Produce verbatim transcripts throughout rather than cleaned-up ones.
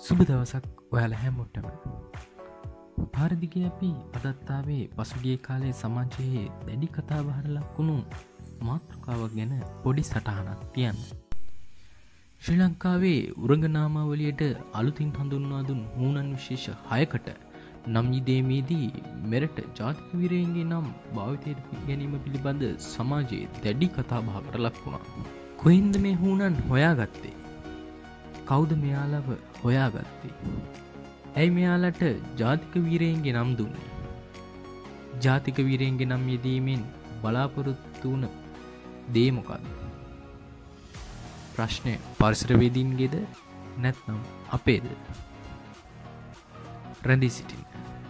සුබ දවසක් ඔයාලා හැමෝටම. පාරදිගේ අපි අදත් ආවේ පසුගිය කාලේ සමාජයේ දැඩි කතාබහට ලක් වුණු මාතෘකාවක් ගැන පොඩි සටහනක් තියන්න. ශ්‍රී ලංකාවේ උරගනාමාවලියට අලුතින් හඳුන්වා දුන් හුණන් විශේෂ හයකට නම් යෙදීමේදී මෙරට ජාතික වීරයන්ගේ නම් භාවිතයට ගැනීම පිළිබඳ සමාජයේ දැඩි කතාබහකට ලක් වුණා. කොහින්ද මේ හුණන් හොයාගත්තේ? කවුද මෙයාලව හොයාගත්තේ? ඇයි මෙයාලට ජාතික වීරයන්ගේ නම් දුන්නේ? ජාතික වීරයන්ගේ නම් යෙදීමෙන් බලාපොරොත්තු වුණ දේ මොකක්ද? ප්‍රශ්නය පරිසරවේදීන්ගේද නැත්නම් අපේද? රැඳී සිටින්න.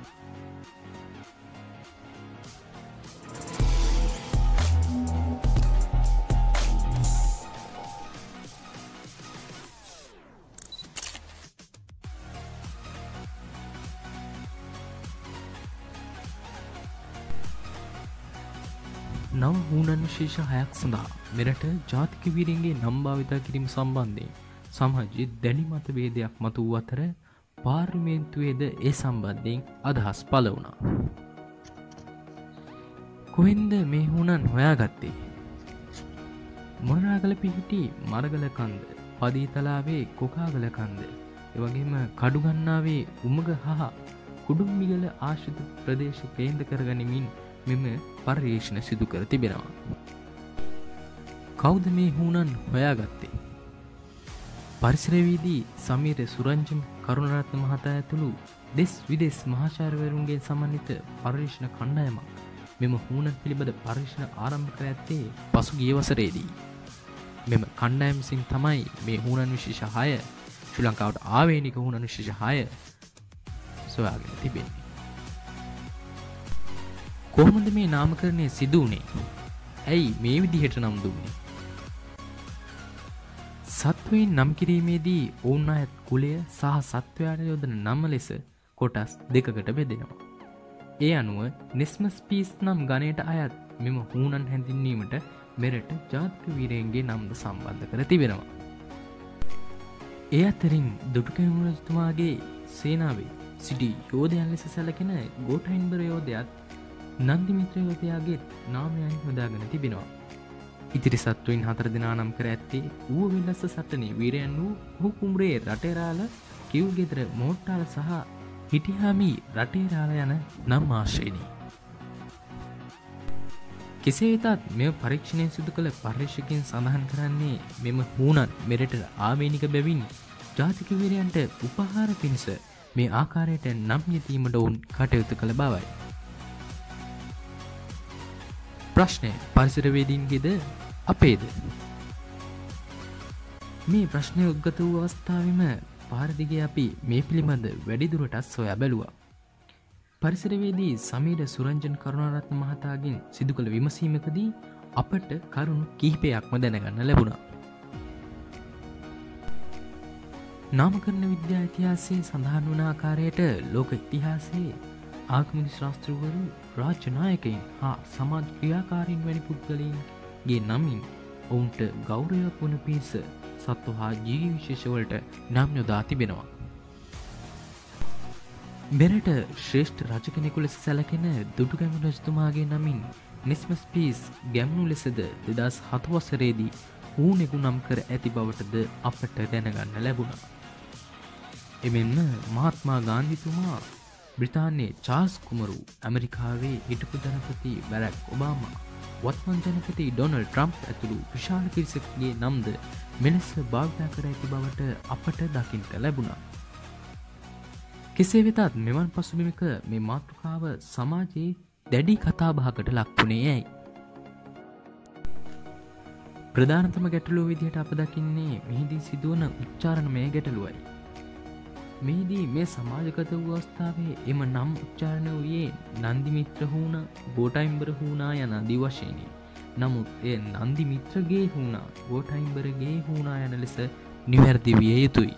නව හුණන් විශේෂ හයක් සඳහා මෙරට ජාතික වීරයන්ගේ නම් භාවිතා කිරීම සම්බන්ධයෙන් සමාජයේ දැඩි මතභේදයක් මතු වූ අතර පාර්ලිමේන්තුවේද ඒ සම්බන්ධයෙන් අදහස් පළ වුණා. කොහෙන්ද මේ හුණන් හොයාගත්තේ? මොනරාගල පිහිටි මරගල කන්ද, පදීතලාවේ කොකාගල කන්ද, එවැගේම කඩුගන්නාවේ උමග හා කුඩුම්බිගල ආශ්‍රිත ප්‍රදේශ කේන්ද්‍ර කරගනිමින් මෙම පර්යේෂණ සිදු කර තිබෙනවා. කවුද මේ හුණන් හොයාගත්තේ? පරිසරවේදී සමීර සුරංජන් කරුණරත්න මහතා ඇතුළු දෙස් විදෙස් මහාචාර්යවරුන්ගේ සමන්විත පර්යේෂණ කණ්ඩායමක් මෙම හුණන් පිළිබඳ පර්යේෂණ ආරම්භ කර ඇත්තේ පසුගිය වසරේදී. මෙම කණ්ඩායම විසින් තමයි මේ හුණන් විශේෂ හය ශ්‍රී ලංකාවට ආවේනික හුණන් විශේෂ හය සොයාගෙන තිබෙන්නේ. කොහොමද මේ නාමකරණය සිදු වුණේ? ඇයි මේ විදිහට නම් දුන්නේ? සත්වයින් නම් කිරීමේදී ඔවුන් අයත් කුලය සහ සත්වයාට යොදන නම ලෙස කොටස් දෙකකට බෙදෙනවා. ඒ අනුව නිස්මස් පීස් නම් ගණයට අයත් මෙම හුණන් හැඳින්වීමට මෙරට ජාතික වීරයන්ගේ නම්ද සම්බන්ධ කර තිබෙනවා. ඒ අතරින් දුටුගැමුණු රජතුමාගේ සේනාවේ සිටි යෝධයන් ලෙස සැලකෙන ගෝඨයිම්බර යෝධයාත් නන්දිමිත්‍ර යෝධයාගේ නාමයන් යොදාගෙන තිබෙනවා. ඉතිරි සත්වයින් හතර දෙනා නම් කර ඇත්තේ ඌව වෙල්ලස්ස සටනේ වීරයන් වූ කොහුකුඹුරේ රටේ රාළ, කිව්ගෙදර මෝට්ටාල සහ හිටිහාමි රටේ රාළ යන නම් ආශ්‍රයනි. කෙසේ වෙතත් මෙම පරීක්ෂණය සිදු කළ පර්යේෂකයන් සඳහන් කරන්නේ මෙම හුණන් මෙරට ආවේනික බැවින් ජාතික වීරයන්ට උපහාර පිණිස මේ ආකාරයට නම් යෙදීමට ඔවුන් කටයුතු කළ බවයි. ප්‍රශ්නය පරිසරවේදීන්ගේද අපේද? මේ ප්‍රශ්නය උද්ගත වූ අවස්ථාවෙම පාරදිගේ අපි මේ පිළිබඳ වැඩිදුරටත් සොයා බැලුවා. පරිසරවේදී සමීර සුරංජන් කරුණාරත්න මහතාගෙන් සිදු කළ විමසීමකදී අපට කරුණු කිහිපයක්ම දැනගන්න ලැබුණා. නාමකරණ විද්‍යා ඉතිහාසයේ සඳහන් වන ආකාරයට ලෝක ඉතිහාසයේ ආගමික ශාස්ත්‍රවරු, රාජ්‍ය නායකයින් හා සමාජ ක්‍රියාකාරීන් වැනි පුද්ගලයන්ගේ නමින් ඔවුන්ට ගෞරවයක් වන පිණිස සත්ව හා ජීවි විශේෂවලට නම් යොදා තිබෙනවා. මෙරට ශ්‍රේෂ්ඨ රජ කෙනෙකු ලෙස සැලකෙන දුටුගැමුණු රජතුමාගේ නමින් නිස්මස් පීස් ගැමුණු ලෙසද දෙදහස් හත වසරේදී හුණෙකු නම් කර ඇති බවටද අපට දැනගන්න ලැබුණා. එමෙන්ම මහත්මා ගාන්ධිතුමා, බ්‍රිතාන්‍යයේ චාල්ස් කුමරු, ඇමරිකාවේ හිටපු ජනපති බැරක් ඔබාමා, වත්මන් ජනපති ඩොනල්ඩ් ට්‍රම්ප් ඇතුළු විශාල පිරිසකගේ නම්ද මෙලෙස භාවිත කර ඇති බවට අපට දකින්නට ලැබුණා. කෙසේ වෙතත් මෙවන් පසුබිමක මේ මාතෘකාව සමාජයේ දැඩි කතාබහකට ලක්වුණේ ඇයි? ප්‍රධානතම ගැටලුව විදිහට අප දකින්නේ මෙහිදී සිදුවන උච්චාරණමය ගැටලුවයි. මෙහිදී මේ සමාජගත වූ අවස්ථාවේ එම නම් උච්චාරණ වූයේ නන්දිමිත්‍ර හුණා, ගෝඨයිම්බර හුණා යන ආදී වශයෙනි. නමුත් එය නන්දිමිත්‍රගේ හුණා, ගෝඨයිම්බරගේ හුණා යන ලෙස නිවැරදි විය යුතුයි.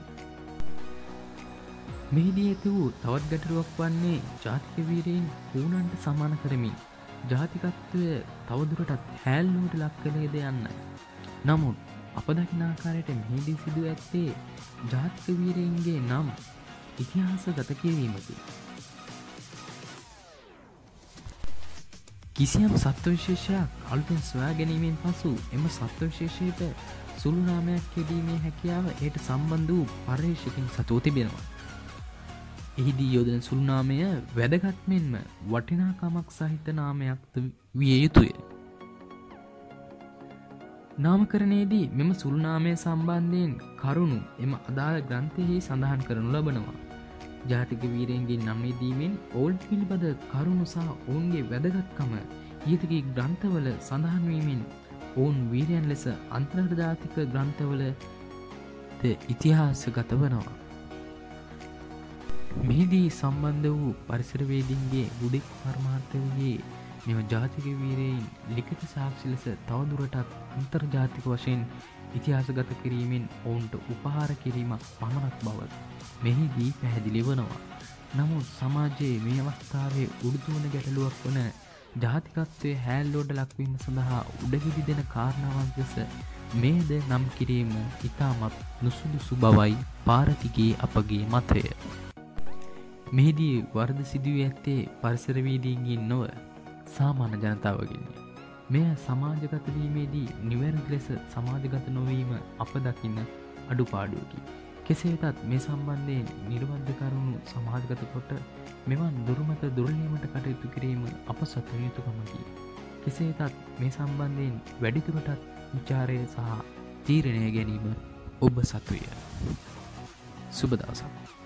මෙහිදී ඇති වූ තවත් ගැටලුවක් වන්නේ ජාතික වීරයන් හුණන්ට සමාන කරමින් ජාතිකත්වය තවදුරටත් හැල්ලුවට ලක් කළේද යන්නයි. නමුත් අප දකින ආකාරයට මෙහිදී සිදු ඇත්තේ ජාතික වීරයින්ගේ නම් ඉතිහාසගත කිරීමකි. කිසියම් සත්ව විශේෂයක් අලුතෙන් සොයා ගැනීමෙන් පසු එම සත්ව විශේෂයට සුළු නාමයක් යෙදීමේ හැකියාව එයට සම්බන්ධ වූ පර්යේෂකයන් සතුව තිබෙනවා. එහිදී යොදන සුළු නාමය වැදගත් මෙන්ම වටිනාකමක් සහිත නාමයක් විය යුතුය. නාමකරණයේදී මෙම සුළු නාමය සම්බන්ධයෙන් කරුණු එම අදාළ ග්‍රන්ථයෙහි සඳහන් කරනු ලබනවා. ජාතික වීරයන්ගේ නම් යෙදීමෙන් ඔවුන් පිළිබඳ කරුණු සහ ඔවුන්ගේ වැදගත්කම ඊතකී ග්‍රන්ථවල සඳහන් වීමෙන් ඔවුන් වීරයන් ලෙස අන්තර්ජාතික ග්‍රන්ථවල ද ඉතිහාසගත වනවා. මෙහිදී සම්බන්ධ වූ පරිසරවේදීන්ගේ බුද්ධික පරමාර්ථයේ මෙම ජාතික වීරයන් ලිඛිත සාක්ෂි ලෙස තවදුරටත් අන්තර්ජාතික වශයෙන් ඉතිහාසගත කිරීමෙන් ඔවුන්ට උපහාර කිරීමක් පමණක් බව මෙහිදී පැහැදිලි වනවා. නමුත් සමාජයේ මේ අවස්ථාවේ උඩුතුවන ගැටලුවක් වන ජාතිකත්වයේ හැල්ලුවට ලක්වීම සඳහා උඩහිදි දෙන කාරණාවක් ලෙස මේද නම් කිරීම ඉතාමත් නුසුදුසු බවයි පාරතිගේ අපගේ මතය. මෙහිදී වරද සිදුවී ඇත්තේ පරිසරවේදීන්ගෙන් නොව සාමාන්‍ය ජනතාවගෙන්. මෙය සමාජගත වීමේදී නිවැරදි ලෙස සමාජගත නොවීම අප දකින්න අඩුපාඩුවකි. කෙසේ වෙතත් මේ සම්බන්ධයෙන් නිර්වද්ද කරුණු සමාජගත කොට මෙවන් දුර්මත දුර්ලභමට කටයුතු කිරීම අප සතු යුතුකමකි. කෙසේ වෙතත් මේ සම්බන්ධයෙන් වැඩිදුරටත් විචාරය සහ තීරණය ගැනීම ඔබ සතුය. සුබ දවසක්.